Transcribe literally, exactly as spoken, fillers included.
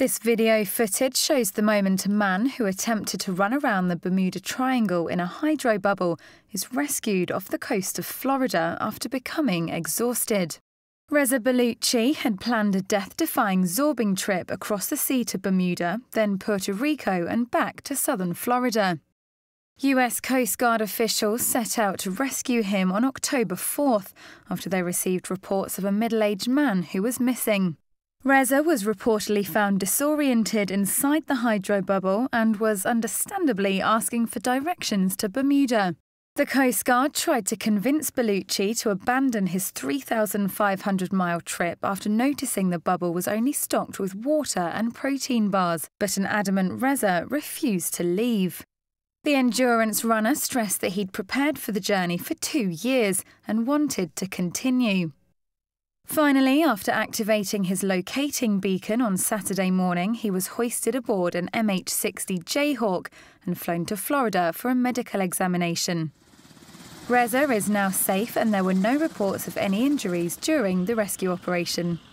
This video footage shows the moment a man who attempted to run around the Bermuda Triangle in a hydro bubble is rescued off the coast of Florida after becoming exhausted. Reza Bellucci had planned a death-defying zorbing trip across the sea to Bermuda, then Puerto Rico and back to southern Florida. U S Coast Guard officials set out to rescue him on October fourth after they received reports of a middle-aged man who was missing. Reza was reportedly found disoriented inside the hydro bubble and was understandably asking for directions to Bermuda. The Coast Guard tried to convince Bellucci to abandon his three thousand five hundred mile trip after noticing the bubble was only stocked with water and protein bars, but an adamant Reza refused to leave. The endurance runner stressed that he'd prepared for the journey for two years and wanted to continue. Finally, after activating his locating beacon on Saturday morning, he was hoisted aboard an M H sixty Jayhawk and flown to Florida for a medical examination. Reza is now safe and there were no reports of any injuries during the rescue operation.